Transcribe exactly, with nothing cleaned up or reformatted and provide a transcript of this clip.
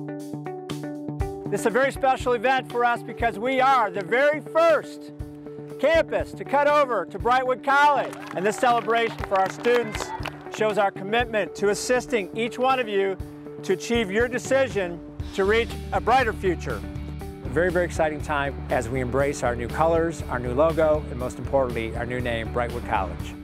This is a very special event for us because we are the very first campus to cut over to Brightwood College. And this celebration for our students shows our commitment to assisting each one of you to achieve your decision to reach a brighter future. A very, very exciting time as we embrace our new colors, our new logo, and most importantly, our new name, Brightwood College.